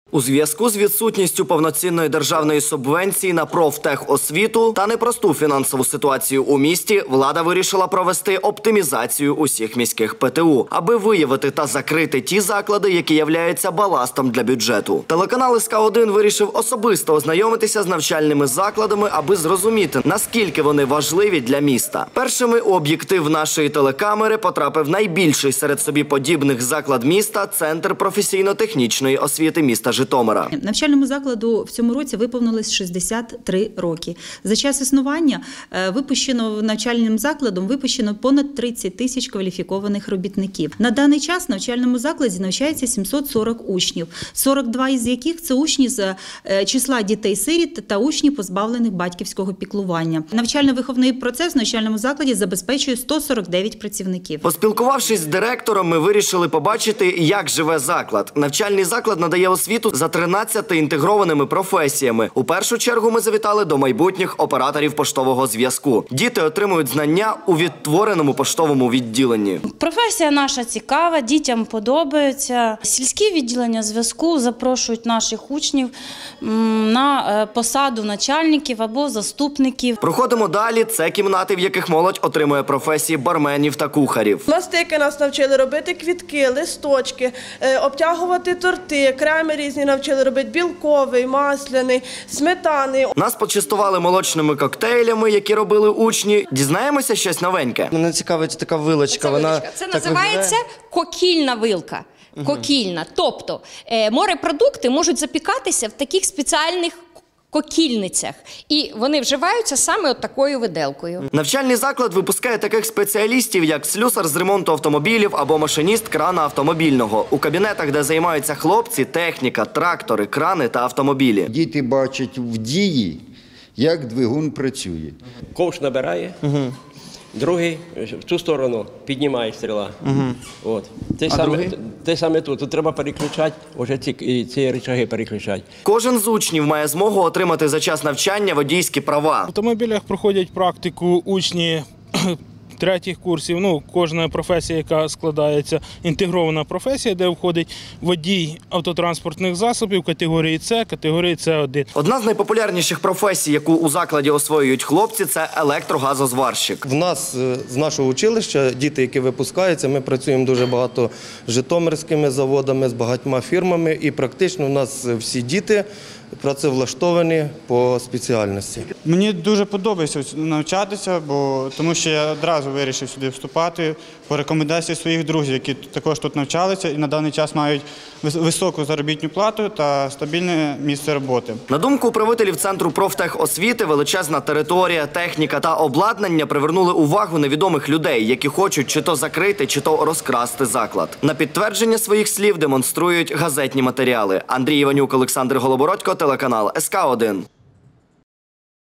У зв'язку з відсутністю повноцінної державної субвенції на профтехосвіту та непросту фінансову ситуацію у місті, влада вирішила провести оптимізацію усіх міських ПТУ, аби виявити та закрити ті заклади, які являються баластом для бюджету. Телеканал СК1 вирішив особисто ознайомитися з навчальними закладами, аби зрозуміти, наскільки вони важливі для міста. Першими у об'єктив нашої телекамери потрапив найбільший серед собі подібних заклад міста – Центр професійно-технічної освіти міста Житомира. Навчальному закладу в цьому році виповнилось 63 роки. За час існування навчальним закладом випущено понад 30 тисяч кваліфікованих робітників. На даний час в навчальному закладі навчається 740 учнів, 42 із яких – це учні з числа дітей-сиріт та учні, позбавлених батьківського піклування. Навчально-виховний процес в навчальному закладі забезпечує 149 працівників. Поспілкувавшись з директором, ми вирішили побачити, як живе заклад. Навчальний заклад надає освіту за 13 інтегрованими професіями. У першу чергу ми завітали до майбутніх операторів поштового зв'язку. Діти отримують знання у відтвореному поштовому відділенні. Професія наша цікава, дітям подобається. Сільські відділення зв'язку запрошують наших учнів на посаду начальників або заступників. Проходимо далі. Це кімнати, в яких молодь отримує професії барменів та кухарів. Пластики нас навчили робити квітки, листочки, обтягувати торти, креми різні навчили робити, білковий, масляний, сметани. Нас почастували молочними коктейлями, які робили учні. Дізнаємося щось новеньке. Мене цікавить така вилочка. Це називається кокільна вилка. Кокільна. Тобто морепродукти можуть запікатися в таких спеціальних кокільницях. І вони вживаються саме от такою виделкою. Навчальний заклад випускає таких спеціалістів, як слюсар з ремонту автомобілів або машиніст крана автомобільного. У кабінетах, де займаються хлопці, техніка, трактори, крани та автомобілі. Діти бачать в дії, як двигун працює. Ковш набирає, другий в ту сторону піднімає стріла. Те саме тут. Тут треба переключати, вже ці рычаги переключати. Кожен з учнів має змогу отримати за час навчання водійські права. В автомобілях проходять практику учні третіх курсів, кожна професія, яка складається, інтегрована професія, де входить водій автотранспортних засобів категорії С, категорії С1. Одна з найпопулярніших професій, яку у закладі освоюють хлопці, це електрогазозварщик. В нас, з нашого училища, діти, які випускаються, ми працюємо дуже багато з житомирськими заводами, з багатьма фірмами, і практично у нас всі діти працевлаштовані по спеціальності. Мені дуже подобається навчатися, тому що я одразу вирішив сюди вступати по рекомендації своїх друзів, які також тут навчалися і на даний час мають високу заробітну плату та стабільне місце роботи. На думку управителів Центру профтехосвіти, величезна територія, техніка та обладнання привернули увагу невідомих людей, які хочуть чи то закрити, чи то розкрасти заклад. На підтвердження своїх слів демонструють газетні матеріали. Андрій Іванюк, Олександр Голобородько, телеканал СК1.